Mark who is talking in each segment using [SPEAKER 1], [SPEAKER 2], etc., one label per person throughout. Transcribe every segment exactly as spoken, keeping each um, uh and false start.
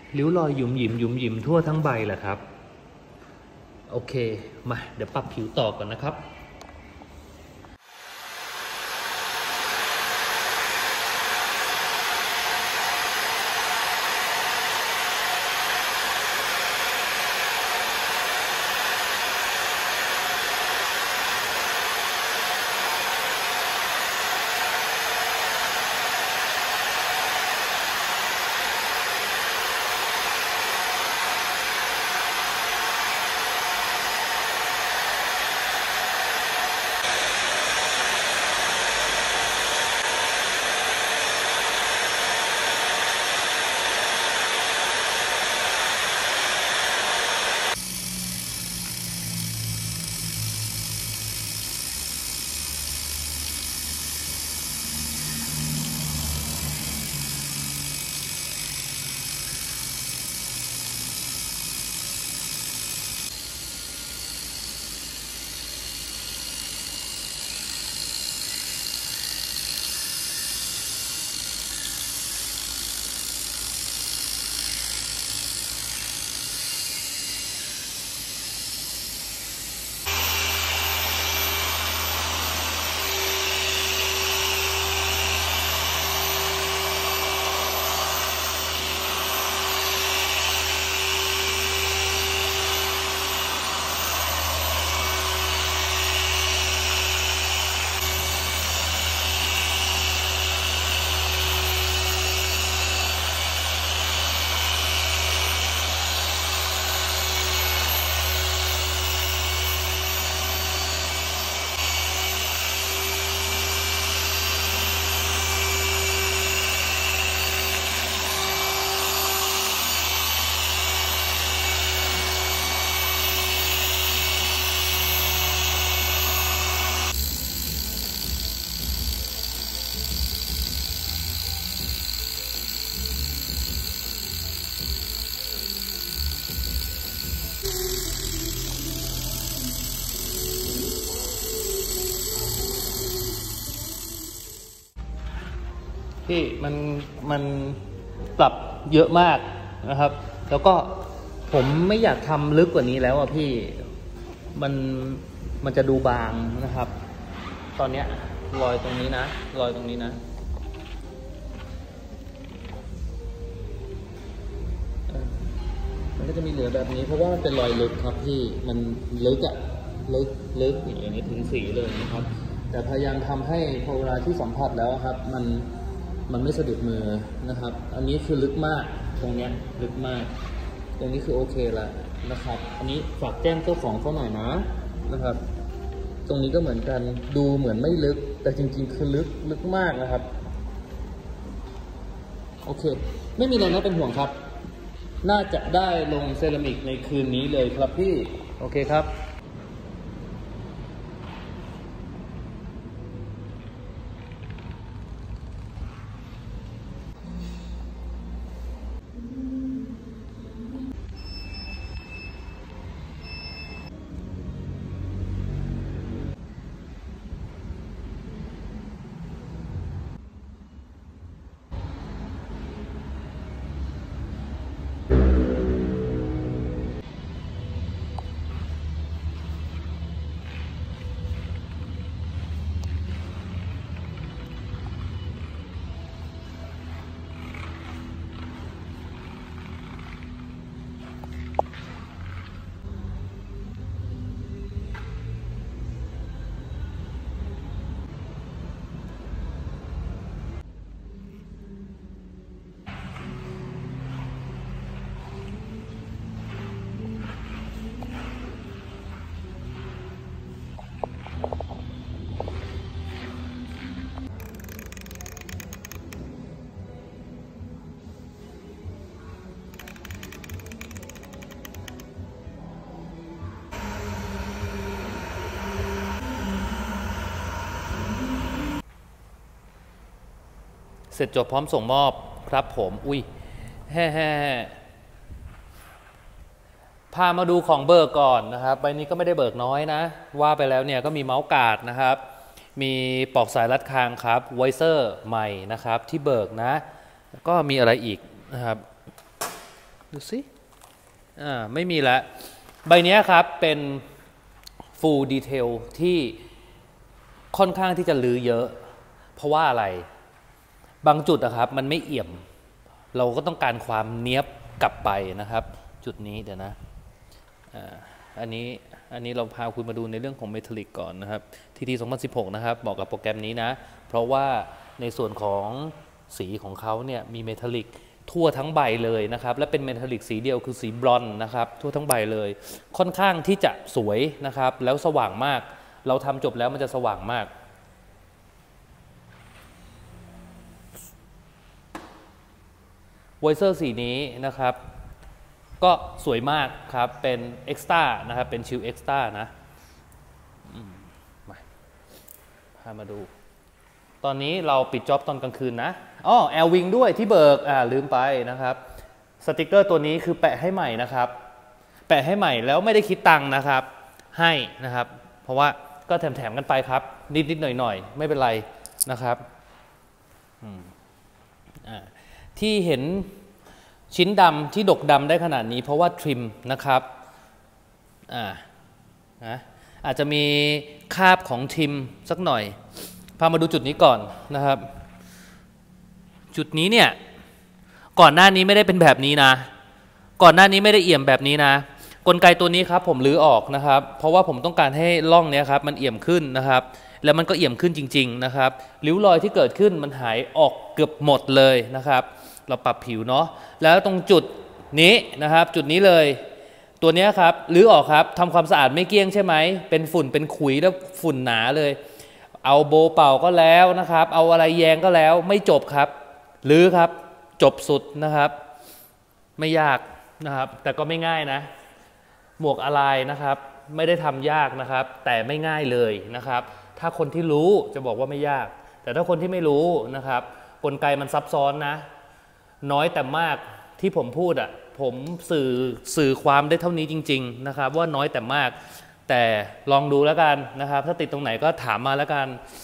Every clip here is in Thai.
[SPEAKER 1] ริ้วรอยหยุมหยิมหยุมหยิมทั่วทั้งใบแหละครับโอเคมาเดี๋ยวปรับผิวต่อก่อนนะครับพี่มันมันปรับเยอะมากนะครับแล้วก็ผมไม่อยากทำลึกกว่านี้แล้วอ่ะพี่มันมันจะดูบางนะครับตอนเนี้ยรอยตรงนี้นะรอยตรงนี้นะมันก็จะมีเหลือแบบนี้เพราะว่ามันเป็นรอยลึกครับพี่มันลึกอะลึกลึกอย่างนี้ถึงสีเลยนะครับแต่พยายามทำให้พอเวลาที่สัมผัสแล้วครับมันมันไม่สะดุดมือนะครับอันนี้คือลึกมากตรงเนี้ยลึกมากตรงนี้คือโอเคละนะครับอันนี้ฝากแจ้งเจ้าของเขาหน่อยนะนะครับตรงนี้ก็เหมือนกันดูเหมือนไม่ลึกแต่จริงๆคือลึกลึกมากนะครับโอเคไม่มีอะไรน่าเป็นห่วงครับน่าจะได้ลงเซรามิกในคืนนี้เลยครับพี่โอเคครับเสร็จจบพร้อมส่งมอบครับผมอุ้ยแฮ่แฮ่พามาดูของเบิกก่อนนะครับใบนี้ก็ไม่ได้เบิกน้อยนะว่าไปแล้วเนี่ยก็มีเมาส์การ์ดนะครับมีปลอกสายรัดคางครับไวเซอร์ใหม่นะครับที่เบิกนะก็มีอะไรอีกนะครับดูสิอ่าไม่มีแล้วใบนี้ครับเป็น full detail ที่ค่อนข้างที่จะลื้อเยอะเพราะว่าอะไรบางจุดนะครับมันไม่เอี่ยมเราก็ต้องการความเนี้ยบกลับไปนะครับจุดนี้เดี๋ยวนะอ่าอันนี้อันนี้เราพาคุณมาดูในเรื่องของเมทัลลิกก่อนนะครับ ที ที สองพันสิบหกนะครับเหมาะกับโปรแกรมนี้นะเพราะว่าในส่วนของสีของเขาเนี่ยมีเมทัลลิกทั่วทั้งใบเลยนะครับและเป็นเมทัลลิกสีเดียวคือสีบลอนด์นะครับทั่วทั้งใบเลยค่อนข้างที่จะสวยนะครับแล้วสว่างมากเราทำจบแล้วมันจะสว่างมากไวเซอร์สีนี้นะครับก็สวยมากครับเป็นเอ็กซ์ตร้านะครับเป็นชิลเอ็กซ์ตร้านะมาพามาดูตอนนี้เราปิดจ็อบตอนกลางคืนนะอ๋อแอลวิงด้วยที่เบิกอ่าลืมไปนะครับสติกเกอร์ตัวนี้คือแปะให้ใหม่นะครับแปะให้ใหม่แล้วไม่ได้คิดตังค์นะครับให้นะครับเพราะว่าก็แถมๆกันไปครับนิดๆหน่อยๆไม่เป็นไรนะครับอ่าที่เห็นชิ้นดำที่ดกดำได้ขนาดนี้เพราะว่าทริมนะครับอ่านะอาจจะมีคราบของทริมสักหน่อยพามาดูจุดนี้ก่อนนะครับจุดนี้เนี่ยก่อนหน้านี้ไม่ได้เป็นแบบนี้นะก่อนหน้านี้ไม่ได้เอี่ยมแบบนี้นะกลไกตัวนี้ครับผมรื้อออกนะครับเพราะว่าผมต้องการให้ร่องนี้ครับมันเอี่ยมขึ้นนะครับแล้วมันก็เอี่ยมขึ้นจริงๆนะครับริ้วรอยที่เกิดขึ้นมันหายออกเกือบหมดเลยนะครับเราปรับผิวเนาะแล้วตรงจุดนี้นะครับจุดนี้เลยตัวนี้ครับรื้อออกครับทำความสะอาดไม่เกลี้ยงใช่ไหมเป็นฝุ่นเป็นขุยแล้วฝุ่นหนาเลยเอาโบเป่าก็แล้วนะครับเอาอะไรแยงก็แล้วไม่จบครับรื้อครับจบสุดนะครับไม่ยากนะครับแต่ก็ไม่ง่ายนะหมวกอะไรนะครับไม่ได้ทำยากนะครับแต่ไม่ง่ายเลยนะครับถ้าคนที่รู้จะบอกว่าไม่ยากแต่ถ้าคนที่ไม่รู้นะครับกลไกมันซับซ้อนนะน้อยแต่มากที่ผมพูดอ่ะผมสื่อสื่อความได้เท่านี้จริงๆนะครับว่าน้อยแต่มากแต่ลองดูแล้วกันนะครับถ้าติดตรงไหนก็ถามมาแล้วกัน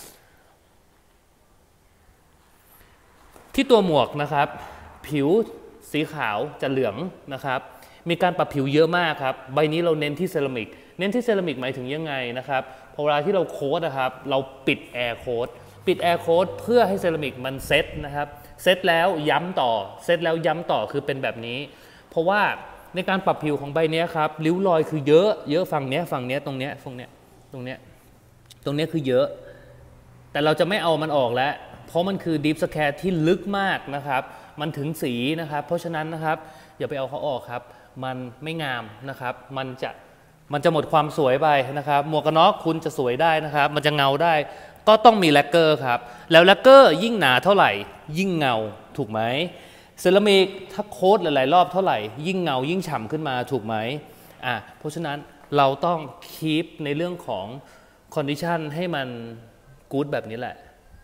[SPEAKER 1] ที่ตัวหมวกนะครับผิวสีขาวจะเหลืองนะครับมีการปรับผิวเยอะมากครับใบนี้เราเน้นที่เซรามิกเน้นที่เซรามิกหมายถึงยังไงนะครับพอเวลาที่เราโค้ดนะครับเราปิดแอร์โค้ดปิดแอร์โค้ดเพื่อให้เซรามิกมันเซตนะครับเซตแล้วย้ำต่อเซตแล้วย้ำต่อคือเป็นแบบนี้เพราะว่าในการปรับผิวของใบนี้ครับริ้วรอยคือเยอะเยอะฝั่งเนี้ยฝั่งเนี้ยตรงเนี้ยตรงเนี้ยตรงเนี้ยตรงเนี้ยคือเยอะแต่เราจะไม่เอามันออกแล้วเพราะมันคือดีฟสแคร์ที่ลึกมากนะครับมันถึงสีนะครับเพราะฉะนั้นนะครับอย่าไปเอาเขาออกครับมันไม่งามนะครับมันจะมันจะหมดความสวยไปนะครับหมวกกันน็อกคุณจะสวยได้นะครับมันจะเงาได้ก็ต้องมีแลกเกอร์ครับแล้วแลกเกอร์ยิ่งหนาเท่าไหร่ยิ่งเงาถูกไหมเซรามิกถ้าโค้ดหลายๆรอบเท่าไหร่ยิ่งเงายิ่งฉ่ำขึ้นมาถูกไหมอ่ะเพราะฉะนั้นเราต้องคีปในเรื่องของคอนดิชันให้มันกู๊ดแบบนี้แหละ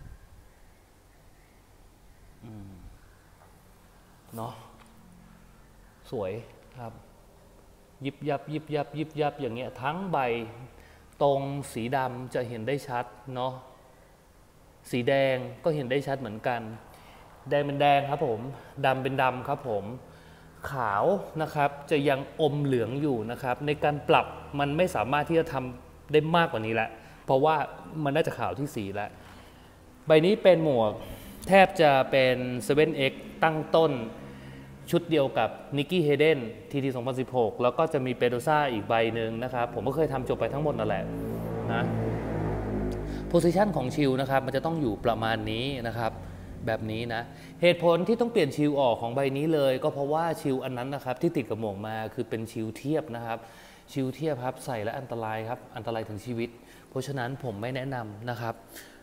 [SPEAKER 1] เนาะสวยครับยิบยับยิบยับยิบยับอย่างเงี้ยทั้งใบตรงสีดำจะเห็นได้ชัดเนาะสีแดงก็เห็นได้ชัดเหมือนกันแดงเป็นแดงครับผมดำเป็นดำครับผมขาวนะครับจะยังอมเหลืองอยู่นะครับในการปรับมันไม่สามารถที่จะทำได้มากกว่านี้แล้วเพราะว่ามันน่าจะขาวที่สีแล้วใบนี้เป็นหมวกแทบจะเป็น เซเว่นเอ็กซ์ ตั้งต้นชุดเดียวกับ Nikki Hayden ที ที สองพันสิบหกแล้วก็จะมีเปโดซ่าอีกใบหนึ่งนะครับผมก็เคยทำจบไปทั้งหมดนั่นแหละนะโพซิชันของชิลนะครับมันจะต้องอยู่ประมาณนี้นะครับแบบนี้นะเหตุผลที่ต้องเปลี่ยนชิลออกของใบนี้เลยก็เพราะว่าชิลอันนั้นนะครับที่ติดกับหมวกมาคือเป็นชิลเทียบนะครับชิลเทียบครับใส่แล้วอันตรายครับอันตรายถึงชีวิตเพราะฉะนั้นผมไม่แนะนำนะครับ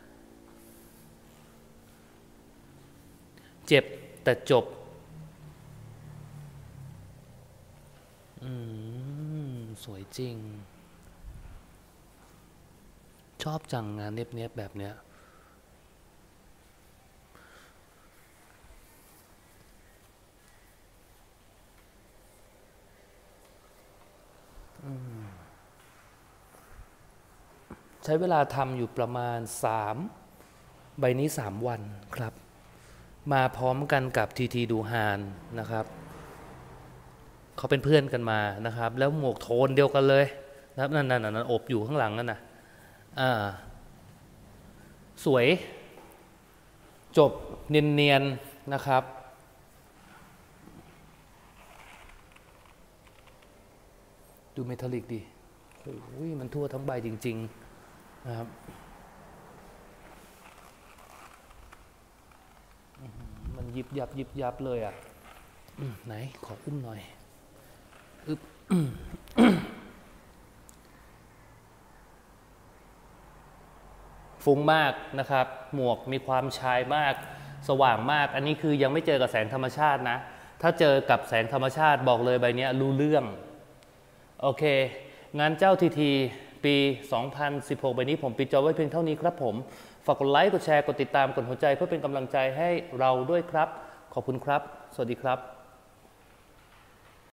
[SPEAKER 1] เจ็บแต่จบอืมสวยจริงชอบจังงานเนียบๆแบบเนี้ยใช้เวลาทำอยู่ประมาณสามใบนี้สามวันครับมาพร้อมกันกับ ที ที ดูฮานนะครับ
[SPEAKER 2] เขาเป็นเพื่อนกันมานะครับแล้วหมวกโทนเดียวกันเลยนะครับนั่นนั่นนั่นอบอยู่ข้างหลังนั่นนะอ่าสวยจบเนียนๆนะครับดูเมทัลลิกดิโอ้ยมันทั่วทั้งใบจริงๆนะครับมันยิบยับยิบยับเลยอ่ะไหนขออุ้มหน่อยอึบฟุ้งมากนะครับหมวกมีความชายมากสว่างมากอันนี้คือยังไม่เจอกับแสงธรรมชาตินะถ้าเจอกับแสงธรรมชาติบอกเลยใบนี้รู้เรื่องโอเคงานเจ้าทีทีปีสองพันสิบหกใบนี้ผมปิดจอไว้เพียงเท่านี้ครับผมฝากกดไลค์กดแชร์กดติดตามกดหัวใจเพื่อเป็นกำลังใจให้เราด้วยครับขอบคุณครับสวัสดีครับ